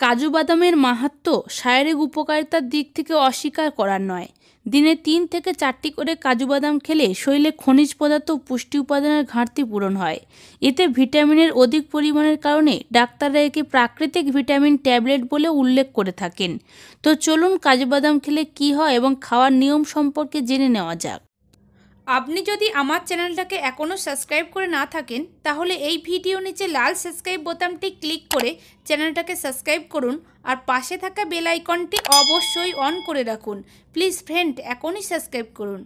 কাজু বাদামের মাহাত্ম্য শারীরিক উপকারিতার দিক থেকে অস্বীকার করার নয়। দিনে 3 থেকে 4টি করে কাজু বাদাম খেলে শরীরে খনিজ পদার্থ ও পুষ্টি উপাদানের ঘাটতি পূরণ হয়। এতে ভিটামিনের অধিক পরিমাণের কারণে ডাক্তাররা একে প্রাকৃতিক ভিটামিন ট্যাবলেট বলে উল্লেখ করে থাকেন। তো চলুন কাজু বাদাম খেলে কী হয় এবং খাওয়ার নিয়ম সম্পর্কে জেনে নেওয়া যাক। আপনি যদি আমার চ্যানেলটাকে এখনও সাবস্ক্রাইব করে না থাকেন তাহলে এই ভিডিও নিচে লাল সাবস্ক্রাইব বোতামটি ক্লিক করে চ্যানেলটাকে সাবস্ক্রাইব করুন আর পাশে থাকা বেল আইকনটি অবশ্যই অন করে রাখুন। প্লিজ ফ্রেন্ড, এখনই সাবস্ক্রাইব করুন।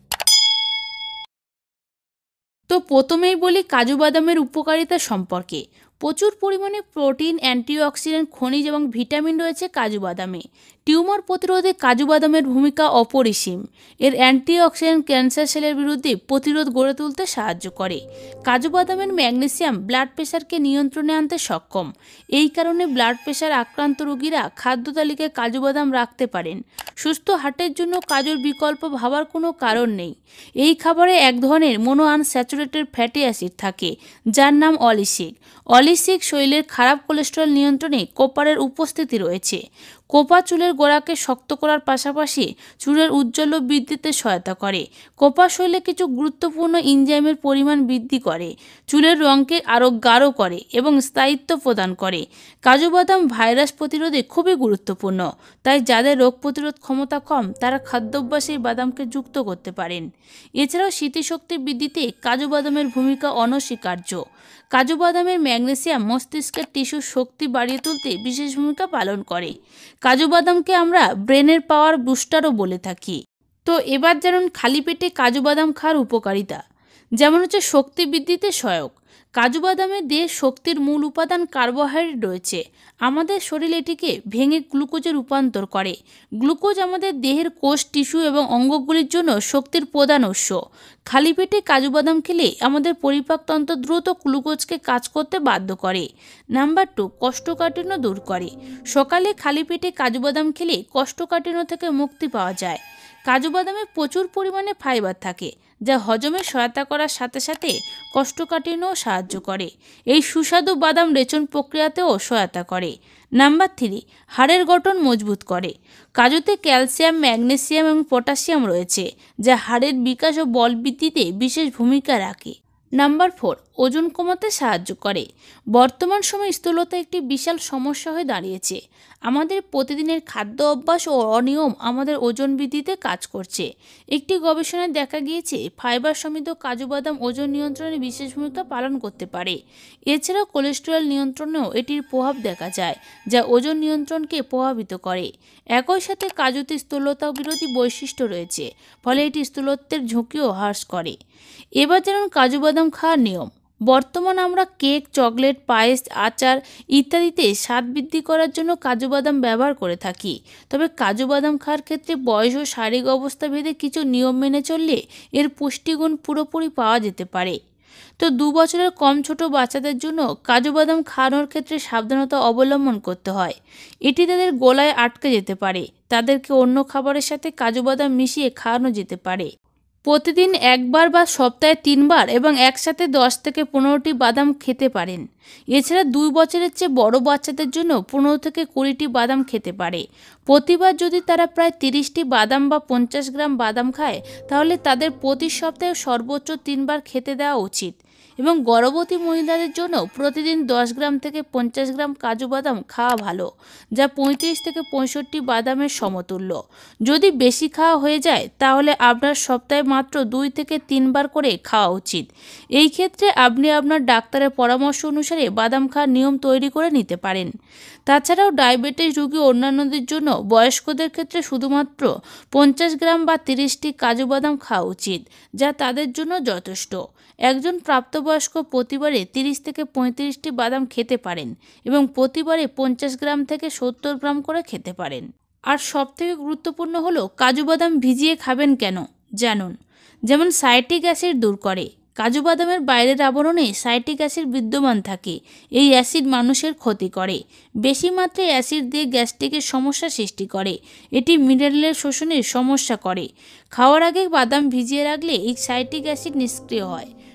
তো প্রথমেই বলি কাজু বাদামের উপকারিতা সম্পর্কে। প্রচুর পরিমাণে প্রোটিন, অ্যান্টিঅক্সিডেন্ট, খনিজ এবং ভিটামিন রয়েছে কাজু বাদামে। টিউমার প্রতিরোধে কাজু বাদামের ভূমিকা অপরিসীম। এর অ্যান্টিঅক্সিডেন্ট ক্যান্সার সেলের বিরুদ্ধে প্রতিরোধ গড়ে তুলতে সাহায্য করে। কাজু বাদামের ম্যাগনেসিয়াম ব্লাড প্রেশারকে নিয়ন্ত্রণে আনতে সক্ষম। এই কারণে ব্লাড প্রেশার আক্রান্ত রোগীরা খাদ্য তালিকায় কাজু বাদাম রাখতে পারেন। সুস্থ হার্টের জন্য কাজুর বিকল্প ভাবার কোনো কারণ নেই। এই খাবারে এক ধরনের মোনো আনস্যাচুরেটেড ফ্যাটি অ্যাসিড থাকে যার নাম অলিসিক। অলিসিক শরীরের খারাপ কোলেস্টেরল নিয়ন্ত্রণে কোপারের উপস্থিতি রয়েছে। কোপা চুলের গোড়াকে শক্ত করার পাশাপাশি চুলের উজ্জ্বল বৃদ্ধিতে সহায়তা করে। কোপা শরীরে কিছু গুরুত্বপূর্ণ এনজাইমের পরিমাণ বৃদ্ধি করে, চুলের রঙকে আরও গাঢ় করে এবং স্থায়িত্ব প্রদান করে। কাজু বাদাম ভাইরাস প্রতিরোধে খুবই গুরুত্বপূর্ণ, তাই যাদের রোগ প্রতিরোধ ক্ষমতা কম তারা খাদ্যাভ্যাসে বাদামকে যুক্ত করতে পারেন। এছাড়াও স্মৃতিশক্তি বৃদ্ধিতে কাজু বাদামের ভূমিকা অনস্বীকার্য। কাজু বাদামের ম্যাগনেসিয়াম মস্তিষ্কের টিস্যুর শক্তি বাড়িয়ে তুলতে বিশেষ ভূমিকা পালন করে। কাজু বাদামকে আমরা ব্রেনের পাওয়ার বুস্টারও বলে থাকি। তো এবার জানুন খালি পেটে কাজু বাদাম খাওয়ার উপকারিতা। যেমন হচ্ছে শক্তি বৃদ্ধিতে সহায়ক। কাজু বাদামে দেহের শক্তির মূল উপাদান কার্বোহাইড্রেট রয়েছে। আমাদের শরীর এটিকে ভেঙে গ্লুকোজে রূপান্তর করে। গ্লুকোজ আমাদের দেহের কোষ, টিস্যু এবং অঙ্গগুলির জন্য শক্তির প্রধান উৎস। খালি পেটে কাজু বাদাম খেলে আমাদের পরিপাকতন্ত্র দ্রুত গ্লুকোজকে কাজ করতে বাধ্য করে। নাম্বার 2, কোষ্ঠকাঠিন্য দূর করে। সকালে খালি পেটে কাজু বাদাম খেলে কোষ্ঠকাঠিন্য থেকে মুক্তি পাওয়া যায়। কাজু বাদামে প্রচুর পরিমাণে ফাইবার থাকে যা হজমে সহায়তা করার সাথে সাথে কোষ্ঠকাঠিন্যও সাহায্য করে। এই সুস্বাদু বাদাম রেচন প্রক্রিয়াতেও সহায়তা করে। নাম্বার 3, হাড়ের গঠন মজবুত করে। কাজুতে ক্যালসিয়াম, ম্যাগনেসিয়াম এবং পটাশিয়াম রয়েছে যা হাড়ের বিকাশ ও বল বৃদ্ধিতে বিশেষ ভূমিকা রাখে। নাম্বার 4, ওজন কমাতে সাহায্য করে। বর্তমান সময়ে স্থূলতা একটি বিশাল সমস্যা হয়ে দাঁড়িয়েছে। আমাদের প্রতিদিনের খাদ্য অভ্যাস ও অনিয়ম আমাদের ওজন বৃদ্ধিতে কাজ করছে। একটি গবেষণায় দেখা গিয়েছে ফাইবার সমৃদ্ধ কাজু বাদাম ওজন নিয়ন্ত্রণে বিশেষ ভূমিকা পালন করতে পারে। এছাড়াও কোলেস্টেরল নিয়ন্ত্রণেও এটির প্রভাব দেখা যায় যা ওজন নিয়ন্ত্রণকে প্রভাবিত করে। একই সাথে কাজুতে স্থূলতা বিরোধী বৈশিষ্ট্য রয়েছে, ফলে এটি স্থূলত্বের ঝুঁকিও হ্রাস করে। এবার যেমন কাজু বাদাম খাওয়ার নিয়ম। বর্তমান আমরা কেক, চকলেট, পায়েস, আচার ইত্যাদিতে স্বাদ বৃদ্ধি করার জন্য কাজু বাদাম ব্যবহার করে থাকি। তবে কাজু বাদাম খাওয়ার ক্ষেত্রে বয়স ও শারীরিক অবস্থা ভেদে কিছু নিয়ম মেনে চললে এর পুষ্টিগুণ পুরোপুরি পাওয়া যেতে পারে। তো 2 বছরের কম ছোট বাচ্চাদের জন্য কাজু বাদাম খাওয়ানোর ক্ষেত্রে সাবধানতা অবলম্বন করতে হয়। এটি তাদের গলায় আটকে যেতে পারে। তাদেরকে অন্য খাবারের সাথে কাজু বাদাম মিশিয়ে খাওয়ানো যেতে পারে। প্রতিদিন একবার বা সপ্তাহে 3 বার এবং একসাথে 10 থেকে 15টি বাদাম খেতে পারেন। এছাড়া 2 বছরের চেয়ে বড় বাচ্চাদের জন্য 15 থেকে 20টি বাদাম খেতে পারে। প্রতিবার যদি তারা প্রায় 30টি বাদাম বা 50 গ্রাম বাদাম খায় তাহলে তাদের প্রতি সপ্তাহে সর্বোচ্চ 3 বার খেতে দেওয়া উচিত। এবং গর্ভবতী মহিলাদের জন্য প্রতিদিন 10 গ্রাম থেকে 50 গ্রাম কাজু বাদাম খাওয়া ভালো, যা 35 থেকে 65 বাদামের সমতুল্য। যদি বেশি খাওয়া হয়ে যায় তাহলে আপনার সপ্তাহে মাত্র 2 থেকে 3 বার করে খাওয়া উচিত। এই ক্ষেত্রে আপনি আপনার ডাক্তারের পরামর্শ অনুসারে বাদাম খাওয়ার নিয়ম তৈরি করে নিতে পারেন। তাছাড়াও ডায়াবেটিস রোগী অন্যান্যদের জন্য বয়স্কদের ক্ষেত্রে শুধুমাত্র 50 গ্রাম বা 30টি কাজু বাদাম খাওয়া উচিত, যা তাদের জন্য যথেষ্ট। একজন প্রাপ্তবয়স্ক প্রতিবারে 30 থেকে 35টি বাদাম খেতে পারেন এবং প্রতিবারে 50 গ্রাম থেকে 70 গ্রাম করে খেতে পারেন। আর সবথেকে গুরুত্বপূর্ণ হলো কাজু বাদাম ভিজিয়ে খাবেন কেন জানুন। যেমন সাইট্রিক অ্যাসিড দূর করে। কাজু বাদামের বাইরের আবরণে সাইট্রিক অ্যাসিড বিদ্যমান থাকে। এই অ্যাসিড মানুষের ক্ষতি করে। বেশি মাত্রায় অ্যাসিড দিয়ে গ্যাস্ট্রিকের সমস্যা সৃষ্টি করে। এটি মিনারেলের শোষণের সমস্যা করে। খাওয়ার আগে বাদাম ভিজিয়ে রাখলে এই সাইট্রিক অ্যাসিড নিষ্ক্রিয় হয়।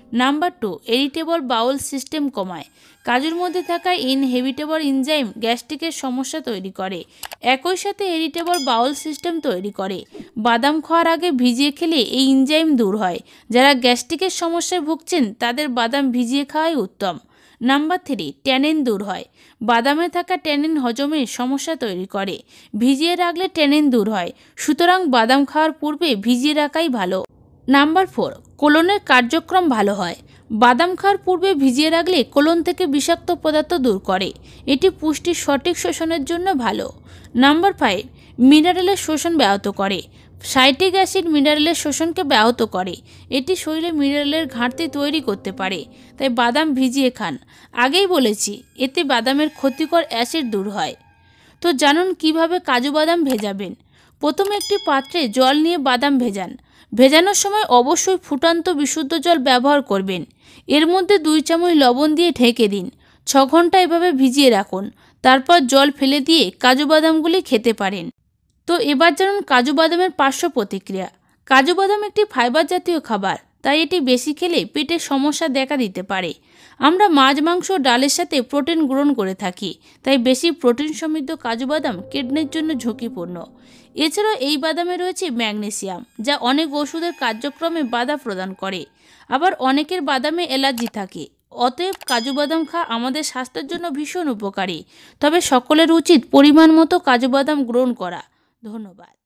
নাম্বার 2, ইরিটেবল বাউল সিস্টেম কমায়। কাজুর মধ্যে থাকা ইনহেবিটেবল এনজাইম গ্যাস্ট্রিকের সমস্যা তৈরি করে, একই সাথে ইরিটেবল বাউল সিস্টেম তৈরি করে। বাদাম খাওয়ার আগে ভিজিয়ে খেলে এই এনজাইম দূর হয়। যারা গ্যাস্ট্রিকের সমস্যায় ভুগছেন তাদের বাদাম ভিজিয়ে খাওয়াই উত্তম। নাম্বার 3, ট্যানিন দূর হয়। বাদামে থাকা ট্যানিন হজমের সমস্যা তৈরি করে, ভিজিয়ে রাখলে ট্যানিন দূর হয়, সুতরাং বাদাম খাওয়ার পূর্বে ভিজিয়ে রাখাই ভালো। নাম্বার 4, কোলনের কার্যক্রম ভালো হয়। বাদাম খাওয়ার পূর্বে ভিজিয়ে রাখলে কোলন থেকে বিষাক্ত পদার্থ দূর করে, এটি পুষ্টির সঠিক শোষণের জন্য ভালো। নাম্বার 5, মিনারেলের শোষণ ব্যাহত করে। সাইট্রিক অ্যাসিড মিনারেলের শোষণকে ব্যাহত করে, এটি শরীরে মিনারেলের ঘাটতি তৈরি করতে পারে, তাই বাদাম ভিজিয়ে খান। আগেই বলেছি এতে বাদামের ক্ষতিকর অ্যাসিড দূর হয়। তো জানুন কিভাবে কাজু বাদাম ভেজাবেন। প্রথমে একটি পাত্রে জল নিয়ে বাদাম ভেজান। ভেজানোর সময় অবশ্যই ফুটন্ত বিশুদ্ধ জল ব্যবহার করবেন। এর মধ্যে 2 চামচ লবণ দিয়ে ঢেকে দিন। 6 ঘন্টা এভাবে ভিজিয়ে রাখুন, তারপর জল ফেলে দিয়ে কাজু বাদামগুলি খেতে পারেন। তো এবার জানুন কাজু বাদামের পার্শ্ব প্রতিক্রিয়া। কাজু বাদাম একটি ফাইবার জাতীয় খাবার, তাই এটি বেশি খেলে পেটের সমস্যা দেখা দিতে পারে। আমরা মাছ, মাংস, ডালের সাথে প্রোটিন গ্রহণ করে থাকি, তাই বেশি প্রোটিন সমৃদ্ধ কাজু বাদাম কিডনির জন্য ঝুঁকিপূর্ণ। এছাড়াও এই বাদামে রয়েছে ম্যাগনেসিয়াম, যা অনেক ওষুধের কার্যক্রমে বাধা প্রদান করে। আবার অনেকের বাদামে অ্যালার্জি থাকে, অতএব কাজু বাদাম খাওয়া আমাদের স্বাস্থ্যের জন্য ভীষণ উপকারী। তবে সকলের উচিত পরিমাণ মতো কাজু বাদাম গ্রহণ করা। ধন্যবাদ।